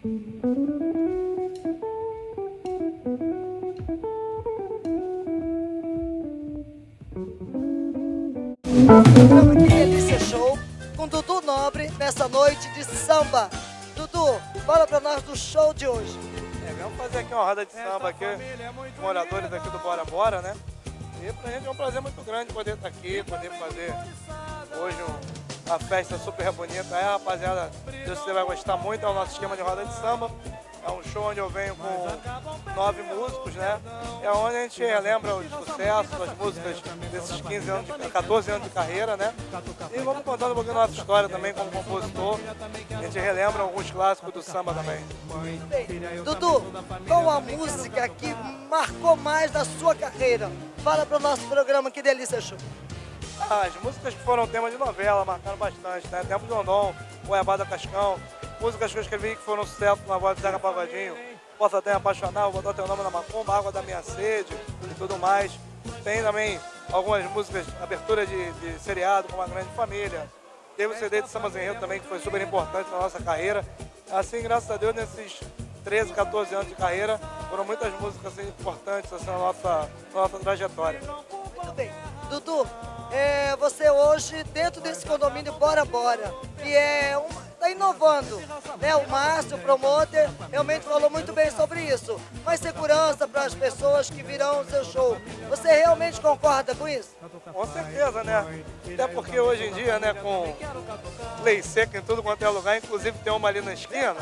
Programa Que Delícia Show com Dudu Nobre nessa noite de samba. Dudu, fala pra nós do show de hoje. Vamos fazer aqui uma roda de samba aqui, os moradores aqui do Bora Bora, né? E pra gente é um prazer muito grande poder estar aqui, poder fazer hoje uma festa super bonita. Aí, rapaziada, você vai gostar muito, é o nosso esquema de roda de samba. É um show onde eu venho com 9 músicos, né? É onde a gente relembra os sucessos, as músicas desses 14 anos de carreira, né? E vamos contando um pouquinho da nossa história também como compositor. A gente relembra alguns clássicos do samba também. Bem, Dudu, qual a música que marcou mais na sua carreira? Fala pro nosso programa Que Delícia Show. As músicas que foram tema de novela marcaram bastante, né? Tempo de Rondon, Goiabada Cascão, músicas que eu escrevi que foram sucesso na voz do Zeca Pagodinho, Posso Até Me Apaixonar, Vou Botar Teu Nome na Macumba, Água da Minha Sede e tudo mais. Tem também algumas músicas, abertura de seriado, como A Grande Família. Teve o CD de Samba Enredo também, que foi super importante na nossa carreira. Assim, graças a Deus, nesses 13, 14 anos de carreira, foram muitas músicas assim, importantes assim, na nossa trajetória. Muito bem. Dudu, você hoje, dentro desse condomínio Bora Bora, que está inovando, né? O Márcio, o promoter, realmente falou muito bem sobre isso. Mais segurança para as pessoas que virão o seu show. Você realmente concorda com isso? Com certeza, né? Até porque hoje em dia, né, com lei seca em tudo quanto é lugar, inclusive tem uma ali na esquina,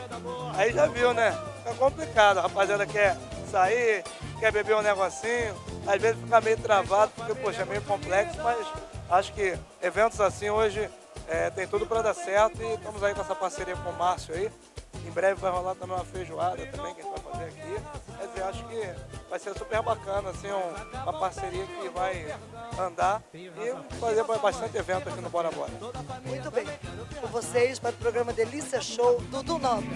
aí já viu, né? Fica complicado, a rapaziada quer sair, quer beber um negocinho, às vezes fica meio travado, porque, poxa, é meio complexo, mas acho que eventos assim hoje tem tudo para dar certo e estamos aí com essa parceria com o Márcio aí. Em breve vai rolar também uma feijoada também que a gente vai fazer aqui. Quer dizer, acho que vai ser super bacana, assim, uma parceria que vai andar e fazer bastante evento aqui no Bora Bora. Muito bem. Com vocês para o programa Delícia Show, Dudu Nobre.